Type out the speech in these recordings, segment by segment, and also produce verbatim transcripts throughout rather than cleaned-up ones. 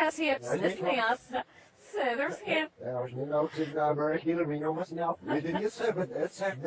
Sneas hips, sneas. There's him. There's no to very healer, we know what's now. We didn't get seven, that's it.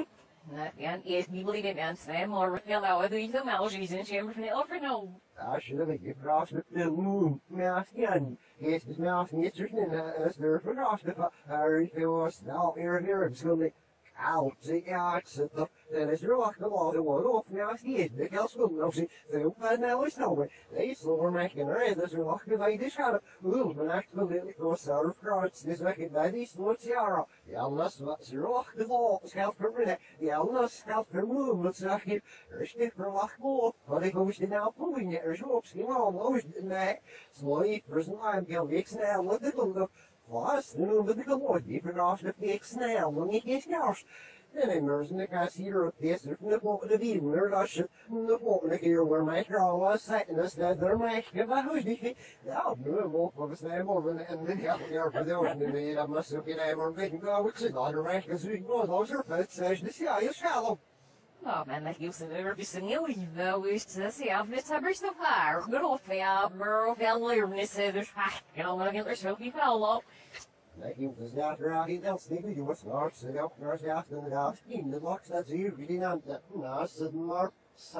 En eerst niet believe in zijn, maar wel oude doe je de meisjes in chamber van de overno. I should have been crossed with the moon, mouse gun. Yes, this mouse needs to send us there for cross if I was now here here and so they out the arts at the then it's rock the wall the wall off now see the girls will know see the but now it's nowhere. They slow making red as rock the way this out will but actually it was out of cross this way by these what's yara. The illness what's rock the wall self for minute. The illness self for movements like it there's different rock more but it goes to now pulling it there's hopes you know those in that slowly person I'm going to now look at the was, nu noemde ik het woord, die verdraagt de fik snel, nog niet eens kous. En immers, en ik ga hier op deze, van de volgende wielen, als je de volgende keer waar mijn vrouw was, zei, en dat staat er meisje, waar hoe is die? Ja, nu, wolf, wat is mijn morgen, en dit gaat jaar voor de ogen, en dat moest ook in een maar weten, nou, ik zit daar, de meisje, zo ik nooit als er vet, zei, dus ja, je schaal. Oh man, dat gives een Europese nieuwe wist ze ja, dit hebben ze nog waar. Genoeg ja, maar veel leernissen dus vaak kan nog heel zo die vooral. Nee, je was daar raar in dat stuk, je was naar ze op naar ze af en daar in de box dat ze hier die aan de naast het maar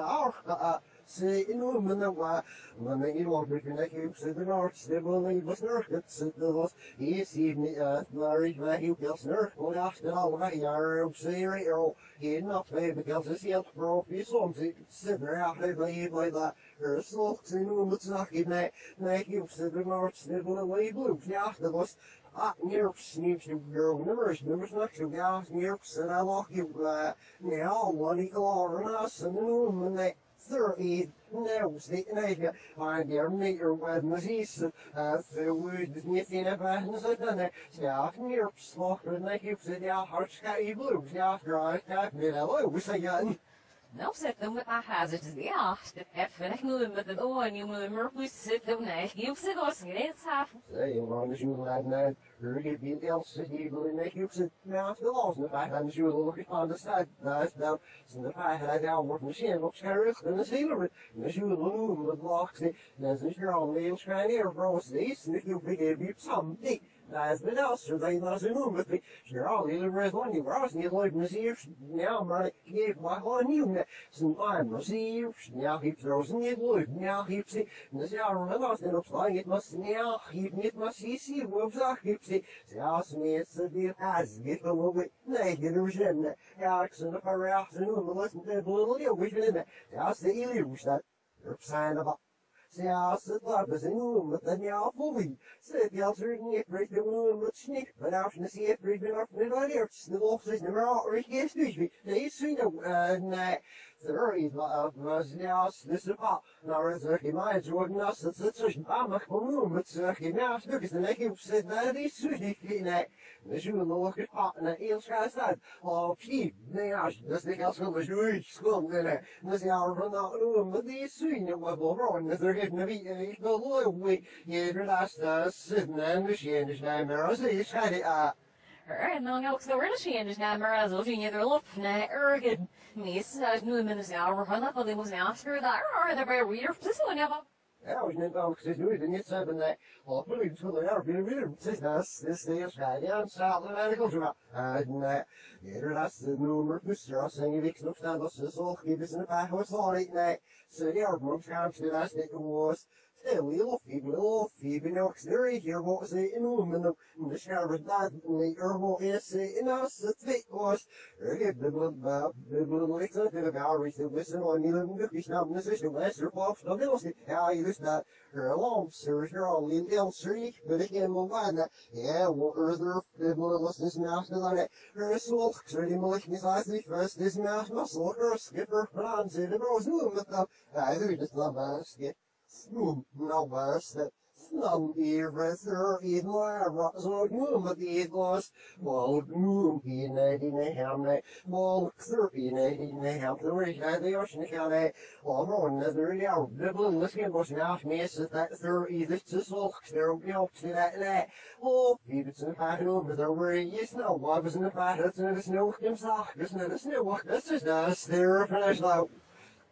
saar ze in noemen dan maar wanneer je wordt met een keer ze de naast de woning was nog het ze was hier zie je maar ik ben heel veel snor want achter alle jaar op serie hier nog twee bekend ze heel profi soms ze er uit bij je bij dat er slots in noemen ze nog niet nee nee je ze de naast de woning blue ja dat was ah, nerves neems to grow numbers, numbers not to gas, nerves, and I lock you, uh, now, one equal on us, and the room, and they thirty nerves, the nation, I dare meet your wed disease, uh, the wood is missing a bad, and so then, staff nerves, locker, and they keep it out, hard sky blue, staff dry, staff mid, hello, we say again. Nou, zet hem met haar hazard is de acht. Even ik moet met het oor en je moet maar plus zitten. Nee, je hoeft het als geen tafel. Say, as long as you like that, you're going to be else to evil and make you sit now the laws. And if I hadn't you look upon the side, that's now, so if I had down work machine, looks carriage, and the sailor, and as you loom with blocks, there's a your own nails trying here, bro, stays, and if you forgive you something. That's been else, so they lost a room with me. You're all the rest one, you were asking like Messieurs, now my gave my one you, some I'm Messieurs, now he throws in the wood, now he see, and the shower of us, and it's like it must now, he it must see, see, wolves are hipsy, the house me, it's the deal as get a little bit naked or shed, Alex and the fire afternoon, but listen to the little deal, which in that, the house the illusion that, you're sign of ja, ze laten ze noemen met een jaar volging. Ze die als er niet breekt de noemen met snik, maar als je ze het breekt af met een leert, de wolf is niet meer al er is niet. Nee, is zien eh nee. Er is was ja, dus de pa. Nou is er geen mij zo naast dat het zo aan mag komen met ze geen naast stuk is de nek op zit daar is zo niet nee. Dus je wil nog het pa en heel schaars uit. Op zie, nee als dat is als wel zo iets schoon nee. Dus ja, van nou noemen met die zien wat wel is er geen wie ik wil we je relaast zitten en dus je is niet meer als je schijnt ah. En dan ook zo weer de is naar maar als je niet erop nee erg mis als nu met een jaar van dat wat was nou voor daar daar bij reader dus zo never. Ja, was net ook gezegd nu en niet zo ben nee al politie van daar weer weer zegt dat is de schijnt ja zaal en ik kom en nee je relaast de nummer dus er als je week nog staan dat ze zo geven ze een paar hoor sorry nee ze die ook moet gaan ze laatst ik was still little feeble little feeble no exterior here what ze in women in de shower dat the herbal is in us the tweet was er get the blood about the blood like that the gallery to listen on you look is not necessary lesser off the little ja je dus dat er alarm sir er al in el street but again well why that yeah well er the blood listens now to that er is so certainly malicious I think first this mouth muscle er skipper plans in the rose room with the I do just love us get Snoem, nou was dat snam hier verder in maar zo noem het die was wel noem hier nee die nee hem nee wel thirty nee die nee hem de rest uit de ocean gaan nee wel gewoon dat er ja de blue misschien was nou mis dat thirty this is all there op je op dat nee wel wie het zijn paar noem dat er weer is nou wat was in de paar dat is nou hemzelf dus net is nou wat dat is dat is there finish nou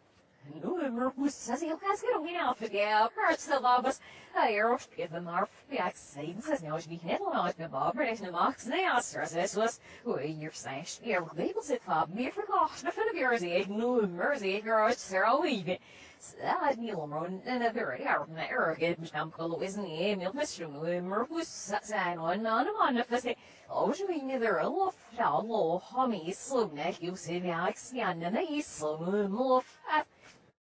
nummer moest heel gaan geen afgeven. Parts de labas. Hier even maar ja, zijn ze nou is niet net laat met Bob, maar is een max nee asters. Het was hoe hier zijn. Hier label zit van meer verkocht. Maar van de weer is nummer zeker als zo even. Dat niet omroen en dat weer ja, maar er gaat bestaan kolo is niet email met nummer moest zijn on on on of ze oh zo in er een lof ja lof homie slow net you see ja ik zie aan de is so lof.